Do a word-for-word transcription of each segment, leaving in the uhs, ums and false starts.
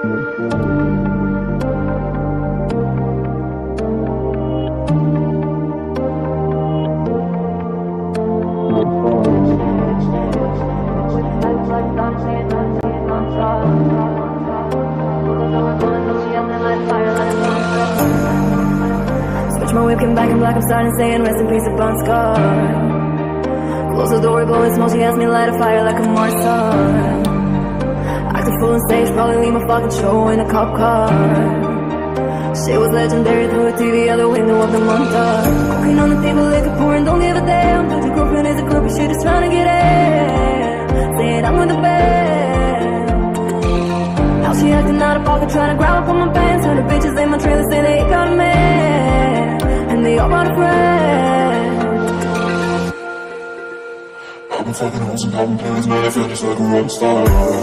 Switch my whip, came back in black, I'm starting saying rest in peace, a bun scar. Close the door, blowing smoke, she asked me to light a fire like a Marsan. Acting full on stage, probably leave my fucking show in a cop car. Shit was legendary, through a T V out the window of the montage. Cocaine on the table, liquor pouring, don't give a damn. But your girlfriend is a groupie, she just trying to get in. Saying I'm with the band. How she acting out of pocket, trying to grab up on my pants. Her bitches in my trailer say they ain't got a man, and they all brought a friend. I've been fucking hoes and popping pills, man, I feel just like a rock star.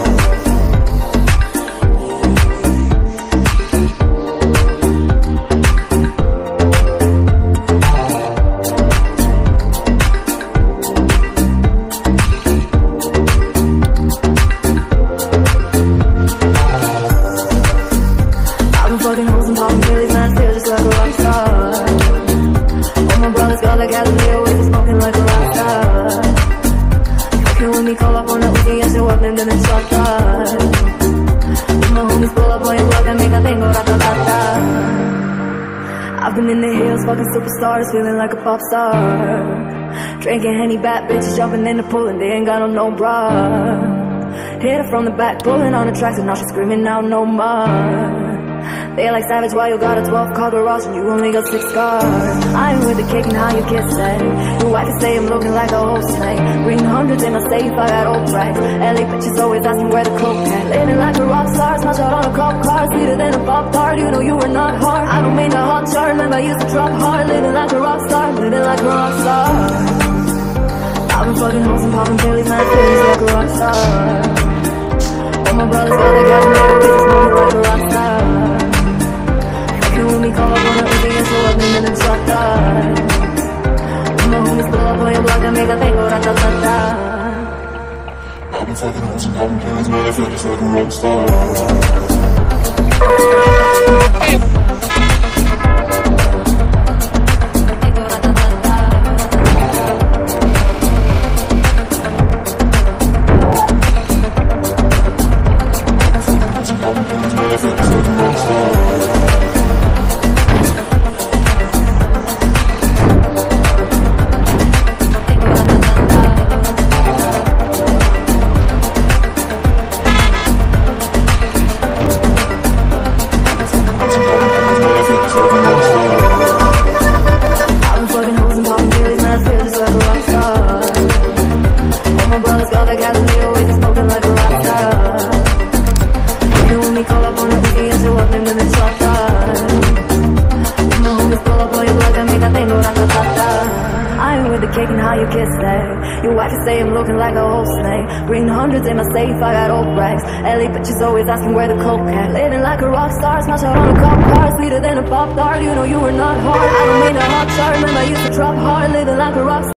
Fucking hoes and popping pills, man, I feel just like a rock star. All my brothers got like Galileo, we just smoking like a rock star. Fucking with me, call up on the Uzi, I show up and then shot that. If my homies pull up on your block, I make a tango, rata-ta-ta. I've been in the hills, fucking superstars, feeling like a pop star. Drinking Henny, bad bitches jumping in the pool and they ain't got on no bra. Hit her from the back, pulling on the tracks and now she's screaming out no more. They like savage while you got a twelve car garage and you only got six scars. I ain't with the cake and how you kiss that. Your wife can say I'm looking like a whole snake. Green hundreds in my safe, I got old tracks. L A bitches always asking where the coke at. Living like a rock star, smash out on a cop car. Sweeter than a pop tart, you know you were not hard. I don't mean the hot chart, remember I used to drop hard. Living like a rock star, living like a rock star. I've been fucking hoes and popping pills, man, I feel just like a rock star. All my brothers got they got me, we just smoking like a rock star. When we call up on the Uzi and show up and then shot that. When my homies pull up on your block, I make a tango, rata-ta-ta. I've been fucking hoes and popping pills, man, I feel just like a rock star. Kicking how you kiss that. Your wife can say I'm looking like a whole snake. Green hundreds in my safe, I got old racks. L A bitches always asking where the coke at. Living like a rock star, smash out on a cop car. Sweeter than a pop tart, you know you were not hard. I don't mean a hot chart, remember I used to drop hard. Living like a rock star.